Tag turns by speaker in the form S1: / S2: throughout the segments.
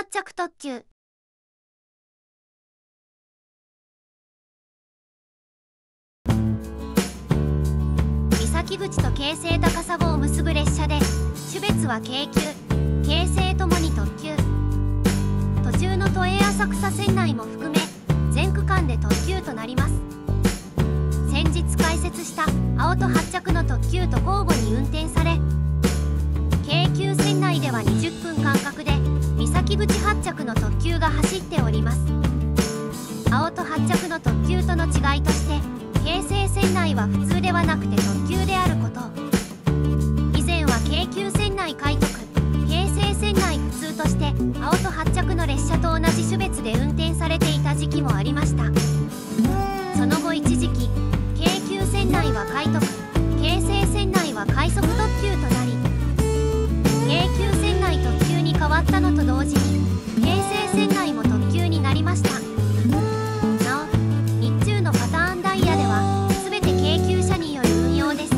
S1: 着特急。三崎口と京成高砂を結ぶ列車で、種別は京急、京成ともに特急。途中の都営浅草線内も含め全区間で特急となります。先日開設した青と発着の特急と交互に運転され、京急線内では20分間隔で三崎口発着の特急が走っております。青と発着の特急との違いとして、京成線内は普通ではなくて特急であること。以前は京急線内快特、京成線内普通として青と発着の列車と同じ種別で運転されていた時期もありました。その後一時期、京急線内は快特、京成線内は快速特急となり、京急線内特急に変わったのと同時に京成線内も特急になりました。なお、日中のパターンダイヤでは全て京急車による運用です。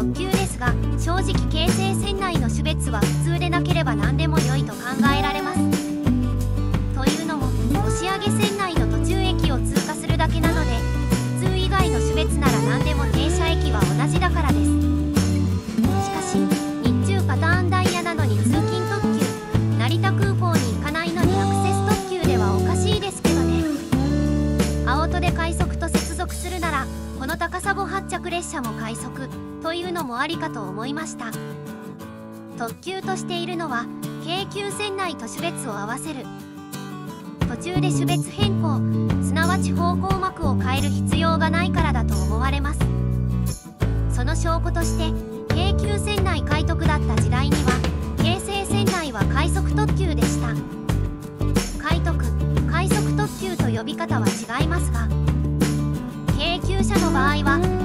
S1: 特急ですが、正直京成線内の種別は普通でなければ何でも良いと考えられます。というのも押上線内の途中駅を通過するだけなので、普通以外の種別なら何でも停車駅は同じだからです。しかし日中パターンダイヤなのに通勤特急、成田空港に行かないのにアクセス特急ではおかしいですけどね。青戸で快速と接続するならこの高砂発着列車も快速というのもありかと思いました。特急としているのは京急線内と種別を合わせる、途中で種別変更、すなわち方向幕を変える必要がないからだと思われます。その証拠として京急線内快特だった時代には京成線内は快速特急でした。快特、快速特急と呼び方は違いますが、京急車の場合は